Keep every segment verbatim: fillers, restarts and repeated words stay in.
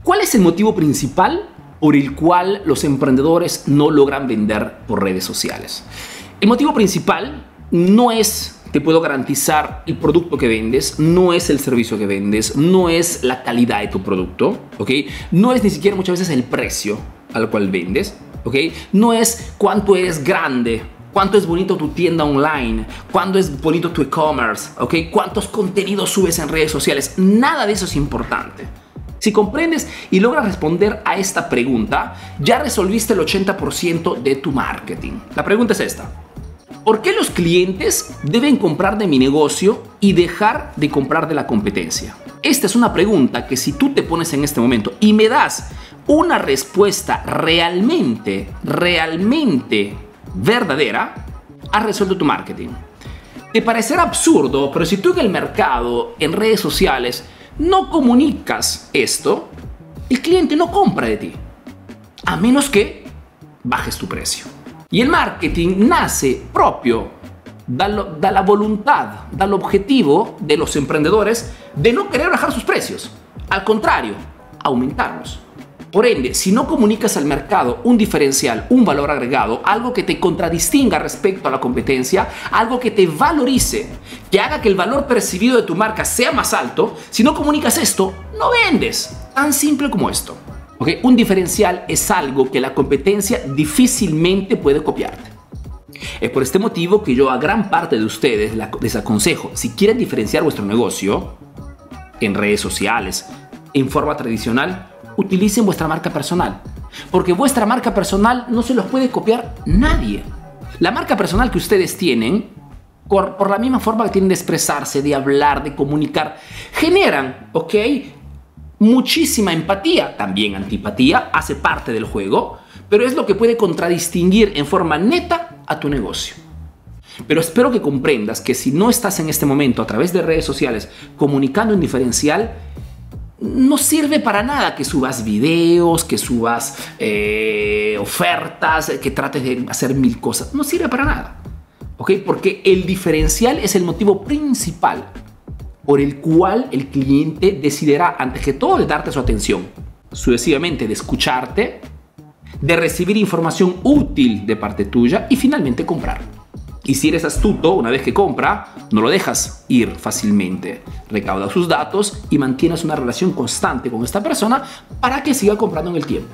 ¿Cuál es el motivo principal por el cual los emprendedores no logran vender por redes sociales? El motivo principal no es, te puedo garantizar, el producto que vendes, no es el servicio que vendes, no es la calidad de tu producto, ¿ok? No es ni siquiera muchas veces el precio al cual vendes, ¿ok? No es cuánto eres grande, cuánto es bonito tu tienda online, cuánto es bonito tu e-commerce, ¿ok? Cuántos contenidos subes en redes sociales. Nada de eso es importante. Si comprendes y logras responder a esta pregunta, ya resolviste el ochenta por ciento de tu marketing. La pregunta es esta: ¿por qué los clientes deben comprar de mi negocio y dejar de comprar de la competencia? Esta es una pregunta que si tú te pones en este momento y me das una respuesta realmente, realmente verdadera, has resuelto tu marketing. Te parecerá absurdo, pero si tú en el mercado, en redes sociales, no comunicas esto, el cliente no compra de ti, a menos que bajes tu precio. Y el marketing nace propio da, da la voluntad, da el objetivo de los emprendedores de no querer bajar sus precios. Al contrario, aumentarlos. Por ende, si no comunicas al mercado un diferencial, un valor agregado, algo que te contradistinga respecto a la competencia, algo que te valorice, que haga que el valor percibido de tu marca sea más alto, si no comunicas esto, no vendes. Tan simple como esto. ¿Okay? Un diferencial es algo que la competencia difícilmente puede copiarte. Es por este motivo que yo a gran parte de ustedes les aconsejo, si quieren diferenciar vuestro negocio en redes sociales, en forma tradicional, utilicen vuestra marca personal, porque vuestra marca personal no se los puede copiar nadie. La marca personal que ustedes tienen, por, por la misma forma que tienen de expresarse, de hablar, de comunicar, generan, ¿ok?, muchísima empatía, también antipatía, hace parte del juego, pero es lo que puede contradistinguir en forma neta a tu negocio. Pero espero que comprendas que si no estás en este momento a través de redes sociales comunicando un diferencial, no sirve para nada que subas videos, que subas eh, ofertas, que trates de hacer mil cosas. No sirve para nada, ¿ok? Porque el diferencial es el motivo principal por el cual el cliente decidirá, antes que todo, de darte su atención, sucesivamente de escucharte, de recibir información útil de parte tuya y finalmente comprar. Y si eres astuto, una vez que compra, no lo dejas ir fácilmente. Recauda sus datos y mantienes una relación constante con esta persona para que siga comprando en el tiempo,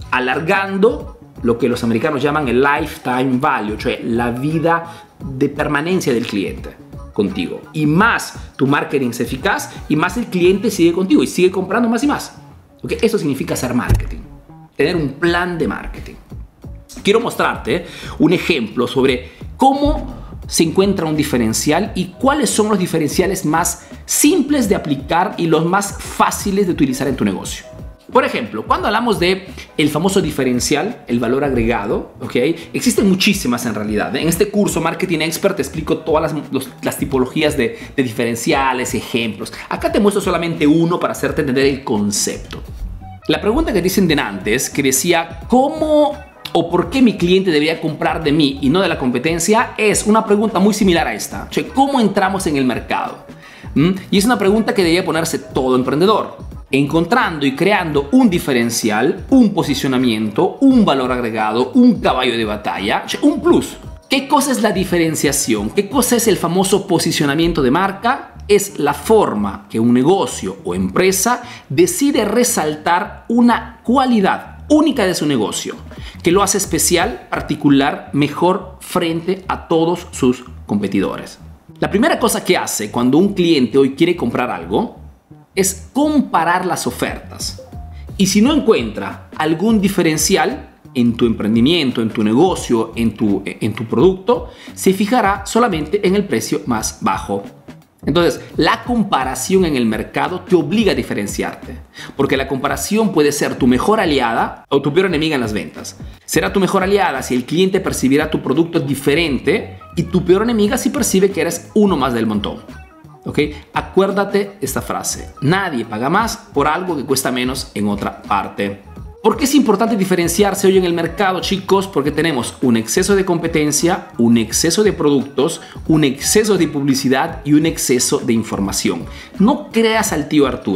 alargando lo que los americanos llaman el lifetime value, cioè la vida de permanencia del cliente contigo. Y más tu marketing es eficaz y más el cliente sigue contigo y sigue comprando más y más. ¿Okay? Eso significa hacer marketing, tener un plan de marketing. Quiero mostrarte un ejemplo sobre cómo se encuentra un diferencial y cuáles son los diferenciales más simples de aplicar y los más fáciles de utilizar en tu negocio. Por ejemplo, cuando hablamos de el famoso diferencial, el valor agregado, ¿ok?, existen muchísimas en realidad. En este curso Marketing Expert te explico todas las, los, las tipologías de, de diferenciales, ejemplos. Acá te muestro solamente uno para hacerte entender el concepto. La pregunta que te dicen de antes, que decía ¿cómo o por qué mi cliente debería comprar de mí y no de la competencia?, es una pregunta muy similar a esta. O sea, ¿cómo entramos en el mercado? ¿Mm? Y es una pregunta que debería ponerse todo emprendedor, encontrando y creando un diferencial, un posicionamiento, un valor agregado, un caballo de batalla, o sea, un plus. ¿Qué cosa es la diferenciación? ¿Qué cosa es el famoso posicionamiento de marca? Es la forma que un negocio o empresa decide resaltar una cualidad única de su negocio, que lo hace especial, particular, mejor frente a todos sus competidores. La primera cosa que hace cuando un cliente hoy quiere comprar algo es comparar las ofertas. Y si no encuentra algún diferencial en tu emprendimiento, en tu negocio, en tu, en tu producto, se fijará solamente en el precio más bajo. Entonces, la comparación en el mercado te obliga a diferenciarte, porque la comparación puede ser tu mejor aliada o tu peor enemiga en las ventas. Será tu mejor aliada si el cliente percibirá tu producto diferente y tu peor enemiga si percibe que eres uno más del montón. ¿Ok? Acuérdate esta frase: nadie paga más por algo que cuesta menos en otra parte. ¿Por qué es importante diferenciarse hoy en el mercado, chicos? Porque tenemos un exceso de competencia, un exceso de productos, un exceso de publicidad y un exceso de información. No creas al tío Arturo.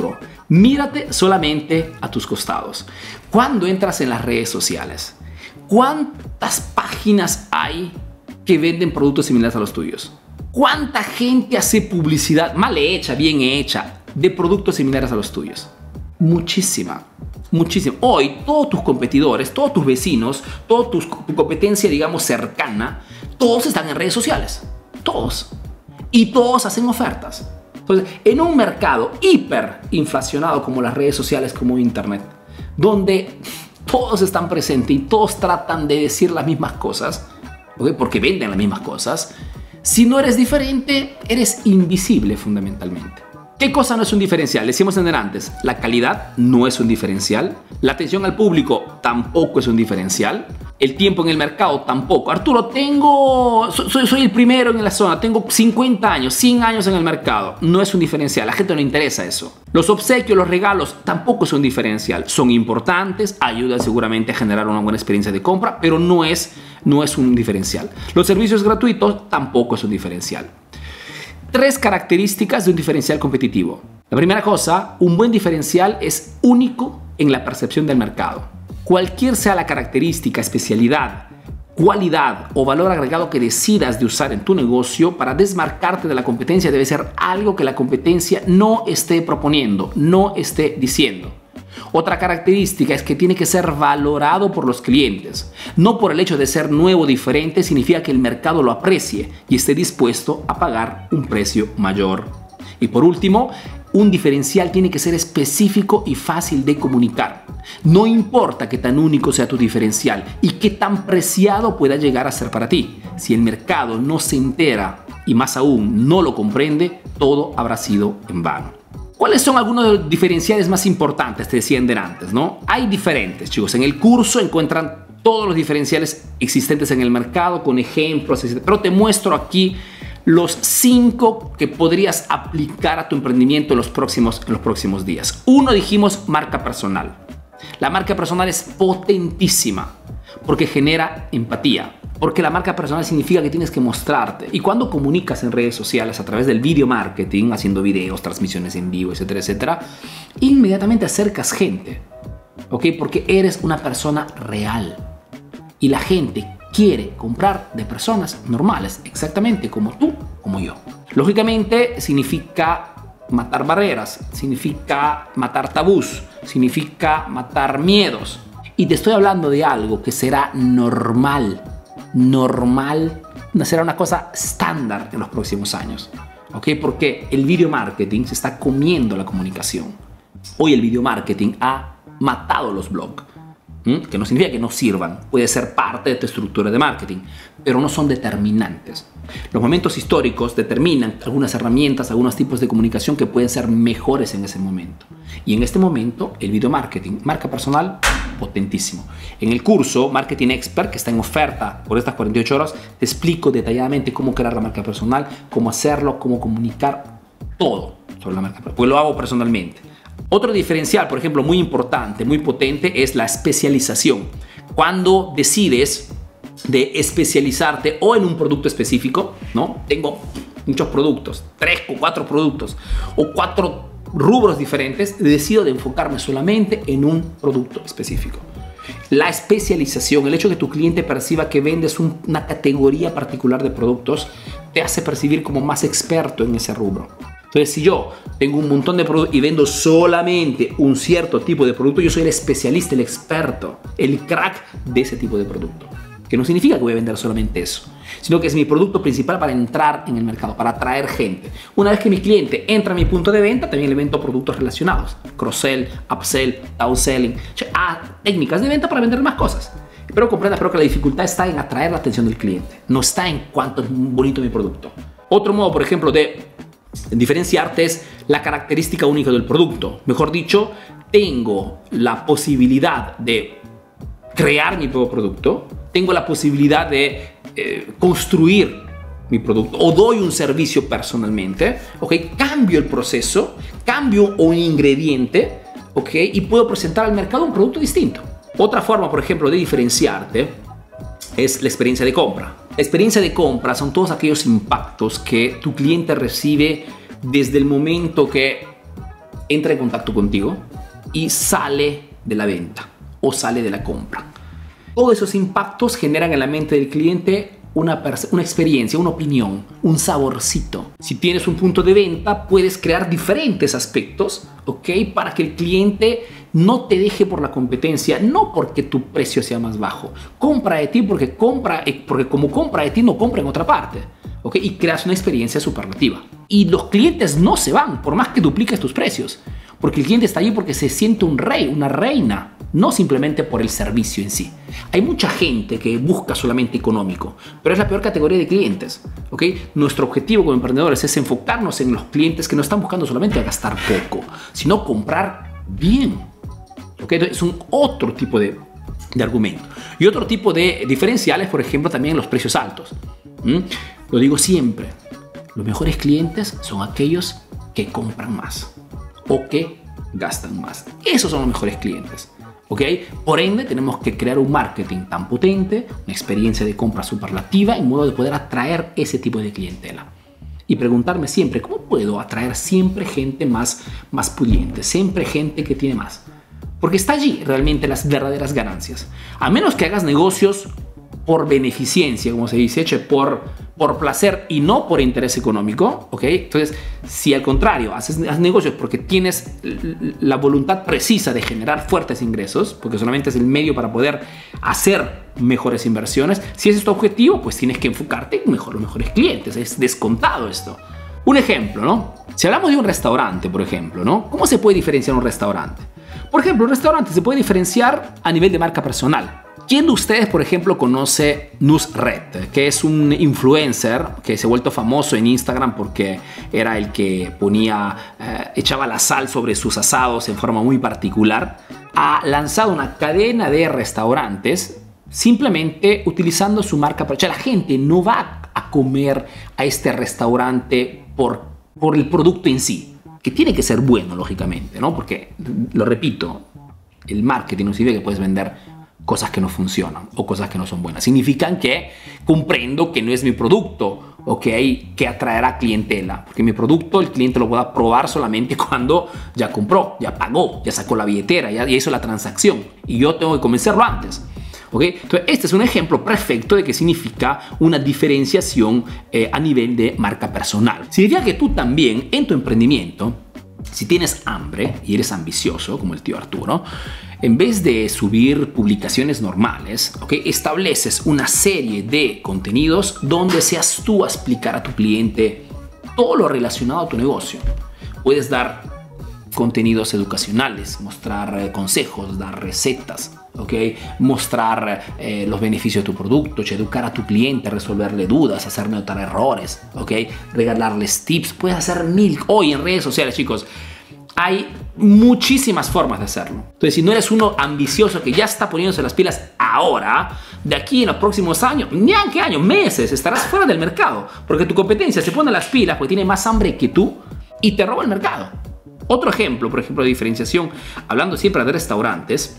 Mírate solamente a tus costados. Cuando entras en las redes sociales, ¿cuántas páginas hay que venden productos similares a los tuyos? ¿Cuánta gente hace publicidad mal hecha, bien hecha, de productos similares a los tuyos? Muchísima, muchísima. Hoy todos tus competidores, todos tus vecinos, toda tu, tu competencia, digamos, cercana, todos están en redes sociales. Todos. Y todos hacen ofertas. Entonces, en un mercado hiperinflacionado como las redes sociales, como Internet, donde todos están presentes y todos tratan de decir las mismas cosas, ¿okay? Porque venden las mismas cosas, si no eres diferente, eres invisible fundamentalmente. ¿Qué cosa no es un diferencial? Decíamos antes, la calidad no es un diferencial, la atención al público tampoco es un diferencial, el tiempo en el mercado tampoco. Arturo, tengo, soy, soy el primero en la zona, tengo cincuenta años, cien años en el mercado. No es un diferencial, a la gente no le interesa eso. Los obsequios, los regalos tampoco son un diferencial. Son importantes, ayudan seguramente a generar una buena experiencia de compra, pero no es, no es un diferencial. Los servicios gratuitos tampoco es un diferencial. Tres características de un diferencial competitivo. La primera cosa, un buen diferencial es único en la percepción del mercado. Cualquier sea la característica, especialidad, cualidad o valor agregado que decidas de usar en tu negocio para desmarcarte de la competencia, debe ser algo que la competencia no esté proponiendo, no esté diciendo. Otra característica es que tiene que ser valorado por los clientes. No por el hecho de ser nuevo o diferente significa que el mercado lo aprecie y esté dispuesto a pagar un precio mayor. Y por último, un diferencial tiene que ser específico y fácil de comunicar. No importa qué tan único sea tu diferencial y qué tan preciado pueda llegar a ser para ti. Si el mercado no se entera y más aún no lo comprende, todo habrá sido en vano. ¿Cuáles son algunos de los diferenciales más importantes? Te decían de antes, ¿no? Hay diferentes, chicos. En el curso encuentran todos los diferenciales existentes en el mercado con ejemplos, etcétera. Pero te muestro aquí los cinco que podrías aplicar a tu emprendimiento en los próximos, en los próximos días. Uno, dijimos, marca personal. La marca personal es potentísima porque genera empatía. Porque la marca personal significa que tienes que mostrarte. Y cuando comunicas en redes sociales a través del video marketing, haciendo videos, transmisiones en vivo, etcétera, etcétera, inmediatamente acercas gente. ¿Ok? Porque eres una persona real. Y la gente quiere comprar de personas normales, exactamente como tú, como yo. Lógicamente significa matar barreras, significa matar tabús, significa matar miedos. Y te estoy hablando de algo que será normal. normal, será una cosa estándar en los próximos años, ¿ok? Porque el video marketing se está comiendo la comunicación. Hoy el video marketing ha matado los blogs, ¿m? Que no significa que no sirvan, puede ser parte de tu estructura de marketing, pero no son determinantes. Los momentos históricos determinan algunas herramientas, algunos tipos de comunicación que pueden ser mejores en ese momento. Y en este momento, el video marketing, marca personal, potentísimo. En el curso Marketing Expert, que está en oferta por estas cuarenta y ocho horas, te explico detalladamente cómo crear la marca personal, cómo hacerlo, cómo comunicar todo sobre la marca personal, porque lo hago personalmente. Otro diferencial, por ejemplo, muy importante, muy potente, es la especialización. Cuando decides de especializarte o en un producto específico, ¿no? Tengo muchos productos, tres o cuatro productos o cuatro rubros diferentes, decido de enfocarme solamente en un producto específico. La especialización, el hecho de que tu cliente perciba que vendes un, una categoría particular de productos, te hace percibir como más experto en ese rubro. Entonces, si yo tengo un montón de productos y vendo solamente un cierto tipo de producto, yo soy el especialista, el experto, el crack de ese tipo de producto. Que no significa que voy a vender solamente eso, sino que es mi producto principal para entrar en el mercado, para atraer gente. Una vez que mi cliente entra a mi punto de venta, también le vendo productos relacionados. Cross-sell, upsell, downselling, ah, técnicas de venta para vender más cosas. Pero comprenda, espero que la dificultad está en atraer la atención del cliente, no está en cuánto es bonito mi producto. Otro modo, por ejemplo, de diferenciarte es la característica única del producto. Mejor dicho, tengo la posibilidad de crear mi propio producto, tengo la posibilidad de eh, construir mi producto o doy un servicio personalmente, ¿ok? Cambio el proceso, cambio un ingrediente, ¿ok? Y puedo presentar al mercado un producto distinto. Otra forma, por ejemplo, de diferenciarte es la experiencia de compra. La experiencia de compra son todos aquellos impactos que tu cliente recibe desde el momento que entra en contacto contigo y sale de la venta o sale de la compra. Todos esos impactos generan en la mente del cliente una, una experiencia, una opinión, un saborcito. Si tienes un punto de venta, puedes crear diferentes aspectos, ¿ok? Para que el cliente no te deje por la competencia, no porque tu precio sea más bajo. Compra de ti porque, compra, porque como compra de ti no compra en otra parte, ¿ok? Y creas una experiencia superlativa. Y los clientes no se van por más que dupliques tus precios, porque el cliente está allí porque se siente un rey, una reina, no simplemente por el servicio en sí. Hay mucha gente que busca solamente económico, pero es la peor categoría de clientes, ¿ok? Nuestro objetivo como emprendedores es enfocarnos en los clientes que no están buscando solamente gastar poco, sino comprar bien, ¿ok? Entonces es un otro tipo de, de argumento. Y otro tipo de diferenciales, por ejemplo, también los precios altos. ¿Mm? Lo digo siempre, los mejores clientes son aquellos que compran más o que gastan más. Esos son los mejores clientes, ¿ok? Por ende, tenemos que crear un marketing tan potente, una experiencia de compra superlativa, en modo de poder atraer ese tipo de clientela. Y preguntarme siempre, ¿cómo puedo atraer siempre gente más, más pudiente? Siempre gente que tiene más. Porque está allí realmente las verdaderas ganancias. A menos que hagas negocios por beneficencia, como se dice, hecho por, por placer y no por interés económico, ¿ok? Entonces, si al contrario, haces, haces negocios porque tienes la voluntad precisa de generar fuertes ingresos, porque solamente es el medio para poder hacer mejores inversiones, si ese es tu objetivo, pues tienes que enfocarte en mejor, los mejores clientes, es descontado esto. Un ejemplo, ¿no? Si hablamos de un restaurante, por ejemplo, ¿no? ¿Cómo se puede diferenciar un restaurante? Por ejemplo, un restaurante se puede diferenciar a nivel de marca personal. ¿Quién de ustedes, por ejemplo, conoce Nusret, que es un influencer que se ha vuelto famoso en Instagram porque era el que ponía, eh, echaba la sal sobre sus asados en forma muy particular? Ha lanzado una cadena de restaurantes simplemente utilizando su marca personal. La gente no va a comer a este restaurante por, por el producto en sí, que tiene que ser bueno, lógicamente, ¿no? Porque, lo repito, el marketing no significa que puedes vender cosas que no funcionan o cosas que no son buenas. Significan que comprendo que no es mi producto o que hay que atraer a clientela, porque mi producto el cliente lo pueda probar solamente cuando ya compró, ya pagó, ya sacó la billetera, ya hizo la transacción y yo tengo que convencerlo antes. ¿Okay? Entonces, este es un ejemplo perfecto de qué significa una diferenciación eh, a nivel de marca personal. Significa que tú también en tu emprendimiento, si tienes hambre y eres ambicioso, como el tío Arturo, en vez de subir publicaciones normales, ¿okay? Estableces una serie de contenidos donde seas tú a explicar a tu cliente todo lo relacionado a tu negocio. Puedes dar contenidos educacionales, mostrar eh, consejos, dar recetas, ¿okay? Mostrar eh, los beneficios de tu producto, educar a tu cliente, resolverle dudas, hacer notar errores, ¿okay? Regalarles tips. Puedes hacer mil. Hoy en redes sociales, chicos, hay muchísimas formas de hacerlo. Entonces, si no eres uno ambicioso que ya está poniéndose las pilas ahora, de aquí en los próximos años, ni en qué años, meses, estarás fuera del mercado, porque tu competencia se pone las pilas porque tiene más hambre que tú y te roba el mercado. Otro ejemplo, por ejemplo, de diferenciación, hablando siempre de restaurantes,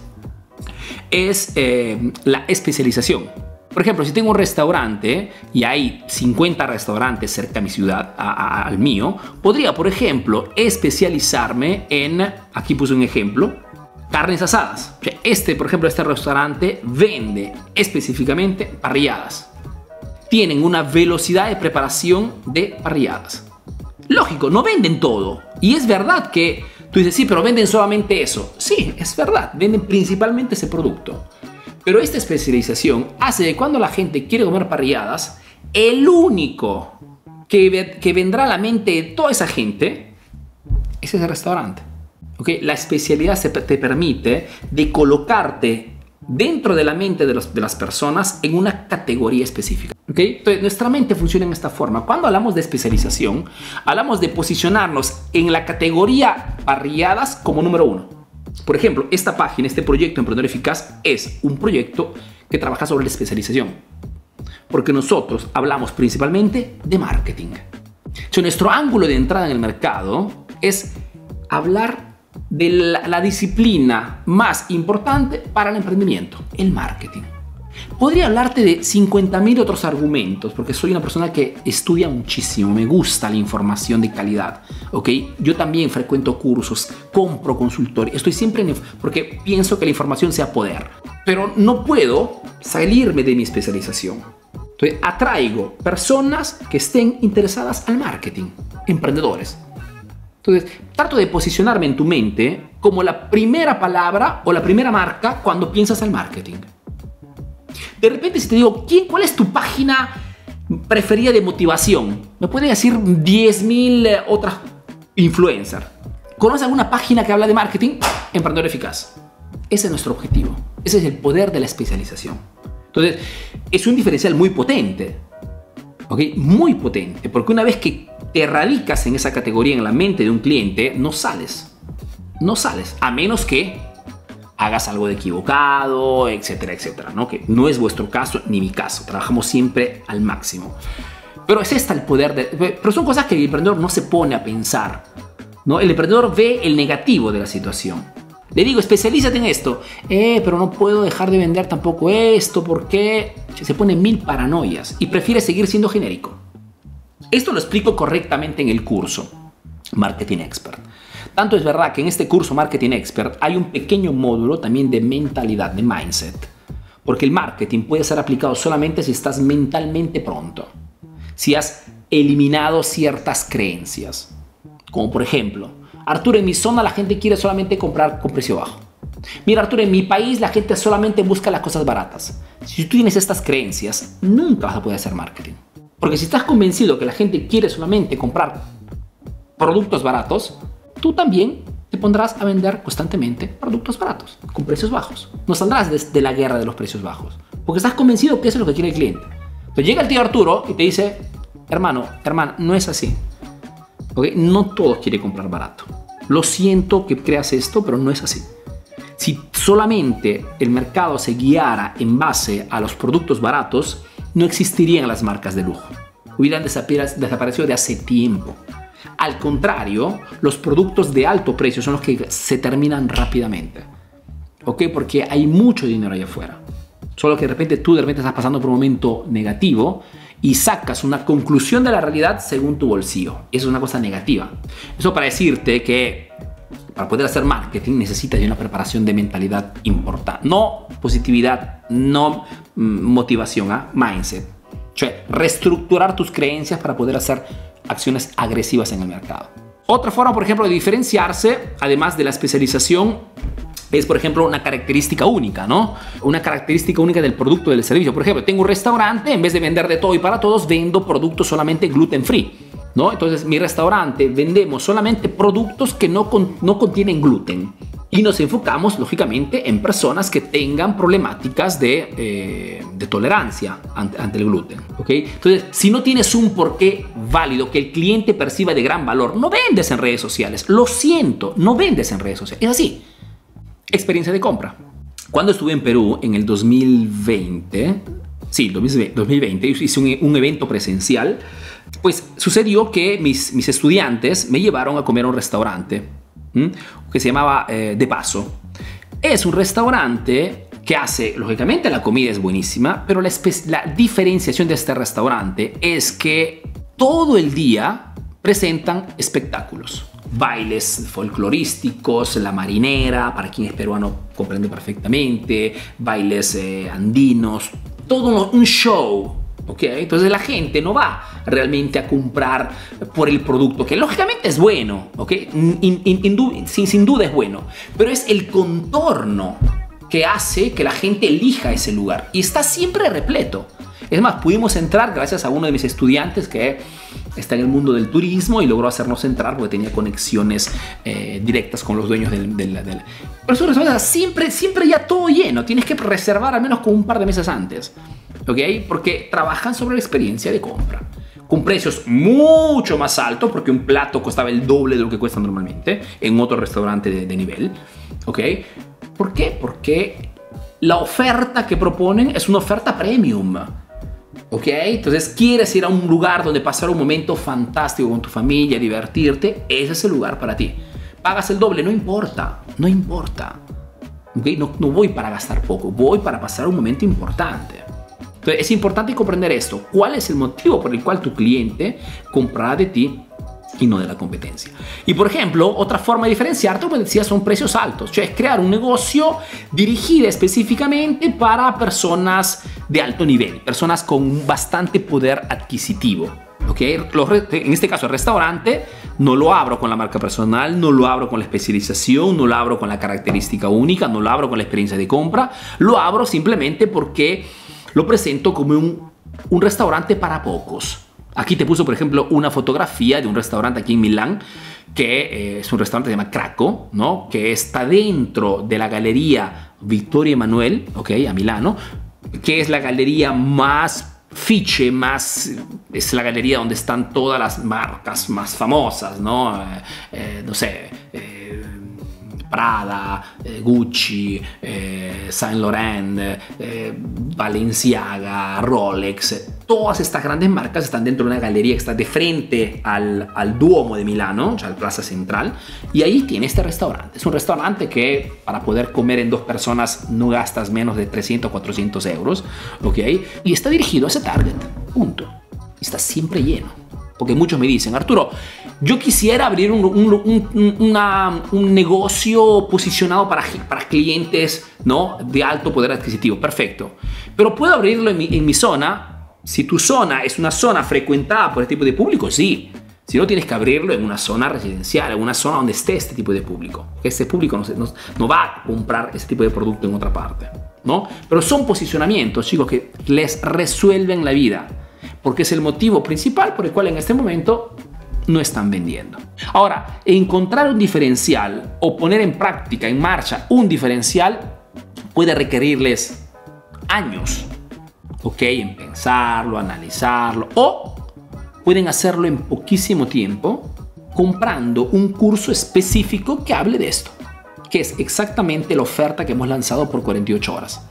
es eh, la especialización. Por ejemplo, si tengo un restaurante y hay cincuenta restaurantes cerca de mi ciudad, a, a, al mío, podría, por ejemplo, especializarme en, aquí puse un ejemplo, carnes asadas. O sea, este, por ejemplo, este restaurante vende específicamente parrilladas. Tienen una velocidad de preparación de parrilladas. Lógico, no venden todo. Y es verdad que tú dices, sí, pero venden solamente eso. Sí, es verdad, venden principalmente ese producto. Pero esta especialización hace que cuando la gente quiere comer parrilladas, el único que, que vendrá a la mente de toda esa gente es ese restaurante. ¿Okay? La especialidad se, te permite de colocarte dentro de la mente de, los, de las personas en una categoría específica. ¿Okay? Entonces, nuestra mente funciona en esta forma. Cuando hablamos de especialización, hablamos de posicionarnos en la categoría parrilladas como número uno. Por ejemplo, esta página, este proyecto Emprendedor Eficaz es un proyecto que trabaja sobre la especialización. Porque nosotros hablamos principalmente de marketing. O sea, nuestro ángulo de entrada en el mercado es hablar de la, la disciplina más importante para el emprendimiento, el marketing. Podría hablarte de cincuenta mil otros argumentos, porque soy una persona que estudia muchísimo, me gusta la información de calidad, ¿ok? Yo también frecuento cursos, compro consultoría, estoy siempre en... porque pienso que la información sea poder, pero no puedo salirme de mi especialización. Entonces, atraigo personas que estén interesadas al marketing, emprendedores. Entonces, trato de posicionarme en tu mente como la primera palabra o la primera marca cuando piensas al marketing. De repente, si te digo, ¿quién, ¿cuál es tu página preferida de motivación? Me pueden decir diez mil eh, otras influencers. ¿Conoces alguna página que habla de marketing? Emprendedor Eficaz. Ese es nuestro objetivo. Ese es el poder de la especialización. Entonces, es un diferencial muy potente. ¿Ok? Muy potente. Porque una vez que te radicas en esa categoría en la mente de un cliente, no sales. No sales. A menos que hagas algo de equivocado, etcétera, etcétera, ¿no? Que no es vuestro caso ni mi caso. Trabajamos siempre al máximo. Pero es esta el poder de... Pero son cosas que el emprendedor no se pone a pensar, ¿no? El emprendedor ve el negativo de la situación. Le digo, especialízate en esto. Eh, pero no puedo dejar de vender tampoco esto porque se pone mil paranoias y prefiere seguir siendo genérico. Esto lo explico correctamente en el curso Marketing Expert. Tanto es verdad que en este curso Marketing Expert hay un pequeño módulo también de mentalidad, de mindset. Porque el marketing puede ser aplicado solamente si estás mentalmente pronto. Si has eliminado ciertas creencias. Como por ejemplo, Arturo, en mi zona la gente quiere solamente comprar con precio bajo. Mira, Arturo, en mi país la gente solamente busca las cosas baratas. Si tú tienes estas creencias, nunca vas a poder hacer marketing. Porque si estás convencido que la gente quiere solamente comprar productos baratos, tú también te pondrás a vender constantemente productos baratos, con precios bajos. No saldrás de, de la guerra de los precios bajos, porque estás convencido que eso es lo que quiere el cliente. Entonces llega el tío Arturo y te dice, hermano, hermana, no es así. ¿Okay? No todos quieren comprar barato. Lo siento que creas esto, pero no es así. Si solamente el mercado se guiara en base a los productos baratos, no existirían las marcas de lujo. Hubieran desaparecido de hace tiempo. Al contrario, los productos de alto precio son los que se terminan rápidamente. ¿Ok? Porque hay mucho dinero allá afuera. Solo que de repente tú de repente estás pasando por un momento negativo y sacas una conclusión de la realidad según tu bolsillo. Eso es una cosa negativa. Eso para decirte que para poder hacer marketing necesitas de una preparación de mentalidad importante. No positividad, no motivación, ¿eh? Mindset. O sea, reestructurar tus creencias para poder hacer acciones agresivas en el mercado. Otra forma, por ejemplo, de diferenciarse, además de la especialización, es, por ejemplo, una característica única, ¿no? Una característica única del producto o del servicio. Por ejemplo, tengo un restaurante, en vez de vender de todo y para todos, vendo productos solamente gluten free, ¿no? Entonces, mi restaurante vendemos solamente productos que no, con, no contienen gluten. Y nos enfocamos, lógicamente, en personas que tengan problemáticas de, eh, de tolerancia ante, ante el gluten. ¿Okay? Entonces, si no tienes un porqué válido que el cliente perciba de gran valor, no vendes en redes sociales. Lo siento, no vendes en redes sociales. Es así. Experiencia de compra. Cuando estuve en Perú en el dos mil veinte, sí, dos mil veinte, hice un, un evento presencial, pues sucedió que mis, mis estudiantes me llevaron a comer a un restaurante que se llamaba eh, De Paso. Es un restaurante que hace, lógicamente la comida es buenísima, pero la, la diferenciación de este restaurante es que todo el día presentan espectáculos, bailes folclorísticos, la marinera, para quien es peruano comprende perfectamente, bailes eh, andinos, todo un show. Okay, entonces la gente no va realmente a comprar por el producto, que lógicamente es bueno, okay? in, in, in, sin, sin duda es bueno, pero es el contorno que hace que la gente elija ese lugar y está siempre repleto. Es más, pudimos entrar gracias a uno de mis estudiantes que está en el mundo del turismo y logró hacernos entrar porque tenía conexiones eh, directas con los dueños del... del, del... Pero eso resulta siempre, siempre ya todo lleno, tienes que reservar al menos con un par de meses antes. ¿Okay? Porque trabajan sobre la experiencia de compra con precios mucho más altos, porque un plato costaba el doble de lo que cuesta normalmente en otro restaurante de, de nivel. ¿Okay? ¿Por qué? Porque la oferta que proponen es una oferta premium. ¿Ok? Entonces, ¿quieres ir a un lugar donde pasar un momento fantástico con tu familia, divertirte? Ese es el lugar para ti. ¿Pagas el doble? No importa, no importa. ¿okay? No, no voy para gastar poco, voy para pasar un momento importante. Entonces es importante comprender esto. ¿Cuál es el motivo por el cual tu cliente comprará de ti y no de la competencia? Y por ejemplo, otra forma de diferenciarte, como decía, son precios altos. Cioè es crear un negocio dirigido específicamente para personas de alto nivel, personas con bastante poder adquisitivo. ¿Okay? En este caso el restaurante no lo abro con la marca personal, no lo abro con la especialización, no lo abro con la característica única, no lo abro con la experiencia de compra, lo abro simplemente porque lo presento como un, un restaurante para pocos. Aquí te puso, por ejemplo, una fotografía de un restaurante aquí en Milán, que eh, es un restaurante que se llama Cracco, ¿no? Que está dentro de la galería Vittorio Emanuele, ¿okay? A Milano, que es la galería más fiche, más, es la galería donde están todas las marcas más famosas, ¿no? Eh, eh, no sé, eh, Prada, eh, Gucci, eh, Saint Laurent, eh, Balenciaga, Rolex. Todas estas grandes marcas están dentro de una galería que está de frente al, al Duomo de Milano, o sea, la plaza central, y ahí tiene este restaurante. Es un restaurante que para poder comer en dos personas no gastas menos de trescientos, cuatrocientos euros, ¿ok? Y está dirigido a ese target, punto. Y está siempre lleno. Porque muchos me dicen, Arturo, yo quisiera abrir un, un, un, una, un negocio posicionado para, para clientes, ¿no? De alto poder adquisitivo. Perfecto. Pero ¿puedo abrirlo en mi, en mi zona? Si tu zona es una zona frecuentada por este tipo de público, sí. Si no, tienes que abrirlo en una zona residencial, en una zona donde esté este tipo de público. Este público no, se, no, no va a comprar este tipo de producto en otra parte, ¿no? Pero son posicionamientos, chicos, que les resuelven la vida. Porque es el motivo principal por el cual en este momento no están vendiendo. Ahora, encontrar un diferencial o poner en práctica, en marcha, un diferencial puede requerirles años, ¿ok? En pensarlo, analizarlo, o pueden hacerlo en poquísimo tiempo comprando un curso específico que hable de esto, que es exactamente la oferta que hemos lanzado por cuarenta y ocho horas.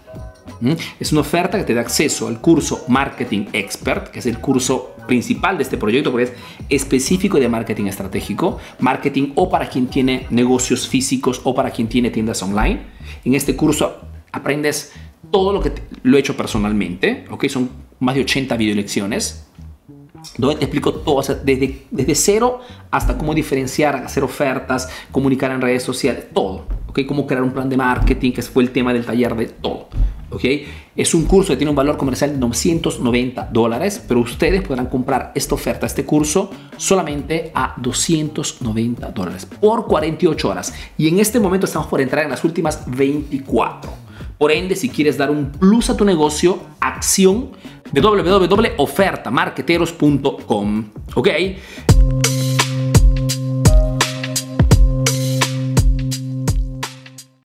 Es una oferta que te da acceso al curso Marketing Expert, que es el curso principal de este proyecto, porque es específico de marketing estratégico, marketing o para quien tiene negocios físicos o para quien tiene tiendas online. En este curso aprendes todo lo que te, lo he hecho personalmente, ¿ok? Son más de ochenta videolecciones, donde te explico todo, o sea, desde, desde cero hasta cómo diferenciar, hacer ofertas, comunicar en redes sociales, todo, ¿ok? Cómo crear un plan de marketing, que fue el tema del taller de todo. ¿Okay? Es un curso que tiene un valor comercial de novecientos noventa dólares, pero ustedes podrán comprar esta oferta, este curso, solamente a doscientos noventa dólares por cuarenta y ocho horas. Y en este momento estamos por entrar en las últimas veinticuatro. Por ende, si quieres dar un plus a tu negocio, acción de w w w punto oferta marketeros punto com. ¿Ok?